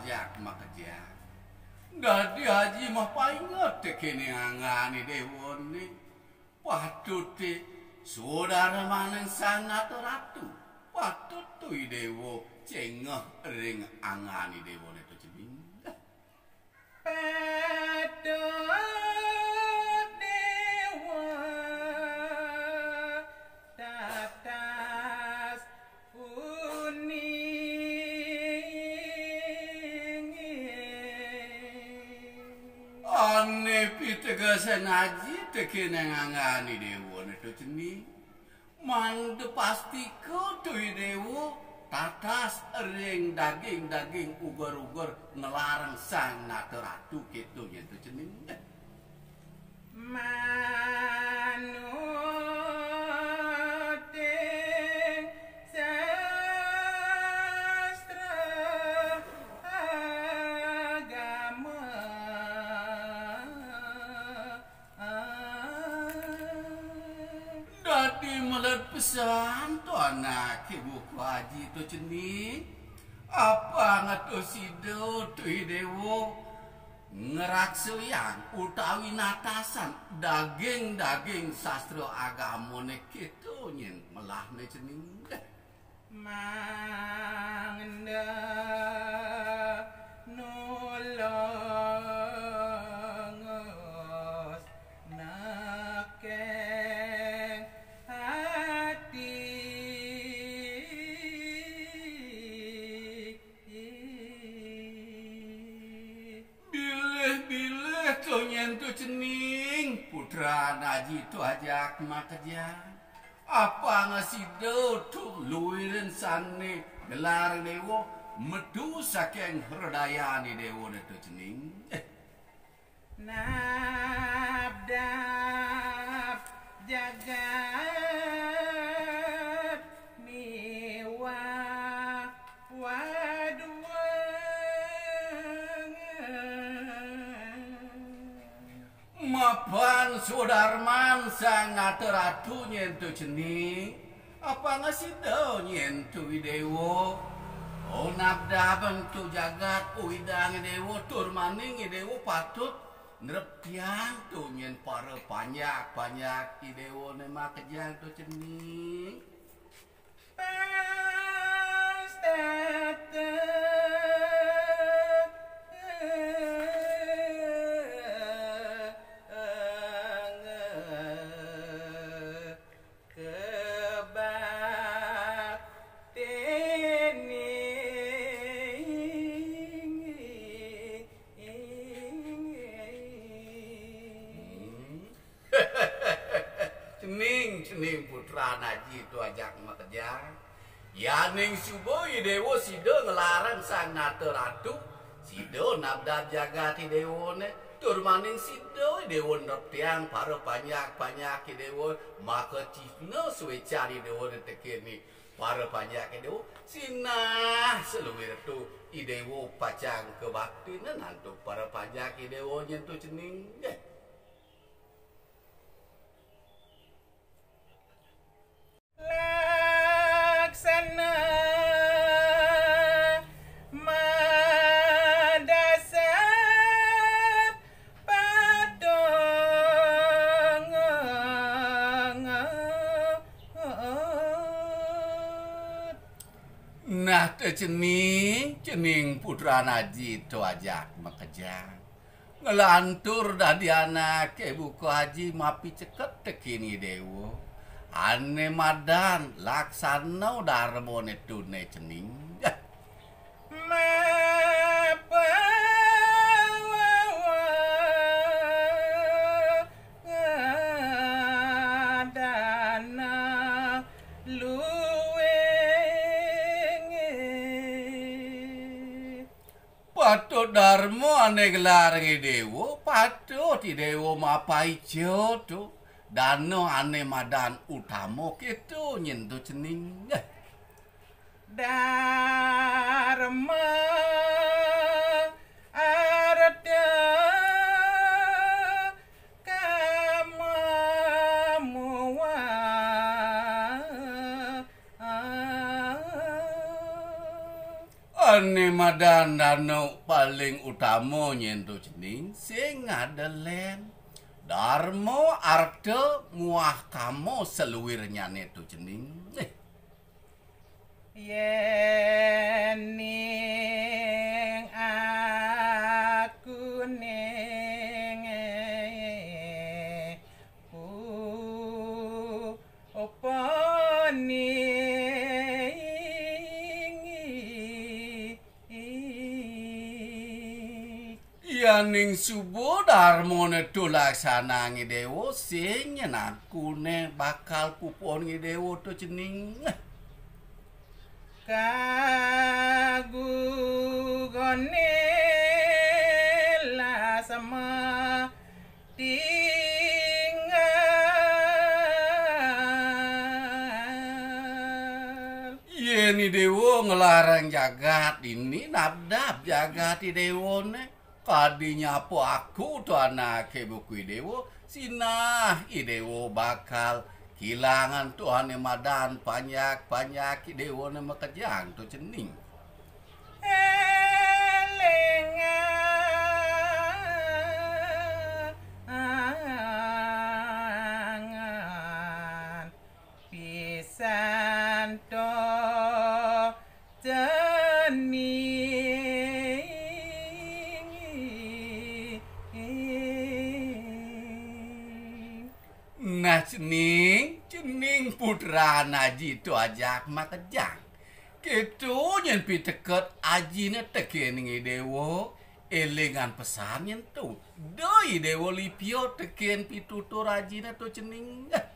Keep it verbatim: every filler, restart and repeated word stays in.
ajak makerja. Dadi haji mah painget kene angane dewone. Patut saudara maneng sangat ratu. Patut tu dewo cengah ring angane dewone tu cening. Patut dewa tatas kuning. Ane pitegasan haji tekene angane dewone tu cening. Mande pasti ko tu dewo tatas ring daging-daging ugar-ugar ngelarang sang nate ratu gitu gitu cening. Manuting sastra agama Dadi melet pesan tu anak ibu haji tu cening. Apa ngato sido tu dewo ngeraksuyang utawi natasan daging-daging sastra agamane kitu nyen melahne cening. Mangda nolongos nakeng hati. Bilih-bilih tu nyen tu cening putra naji tu ajak makerja. Apa ngasido tu luirin sane gelar dewo medu saking herdayani dewo tu cening. Nabdap jagat miwa waduang. Mapan Sudarman sang nate ratu nyentu cening. Apa ngasido nyentu dewo. Oh nabda bentu jagat uidang dewo tur maning dewo patut nreptiang tu nyen para panyak-panyak dewo ne makejang tu cening. Pastata Cening putra naji tu ajak makerja. Ya ning suboi dewo sido ngelarang sang nate ratu. Sido nabda jagat dewo ne. Tur maning sido dewo nertiang para panyak-panyak dewo. Maka cifna suwe cari dewo ne tekeni. Para panyak dewo sinah seluwir tu idewo pacang kebaktinan nantu para panyak dewo nyentuh cening. laksana madasar padong. Nah te cening, cening putra naji tu ajak makerja. Ngelantur dadi anak buku haji mapi ceket tekini dewo. Ane madan laksana darmone tune cening. Mapa dana luweng. Patut darmo ane gelar dewo, patut dewo mapai tu. Dano ane madan utamo gitu nyentuh cening. Dharma arda kamamuwa Tuane madan danau paling utama nyentuh cening sing ngadelen. Darmo arta muah kamo seluwirnya netu cening. Eh. Yening aku ning ku opo Yaning subuh darmone tulaksana ngidewo sing nyenakune bakal pupon ngidewo to cening. Kagugone la sama tinggal. Yeni dewo ngelarang jagat ini nabdab jagat i dewone. Kadinya po aku to anak buku dewo sinah i dewo bakal kilangan Tuhan madan panyak-panyak i dewo ne makejang to cening. Elengan pisan to cening. Nah cening, cening putra naji tu ajak makejang. Ketu nyen pi teket ajine teken ngi dewo elengan pesan nyen tu. Doi dewo lipio teken pi tutur ajine tu cening.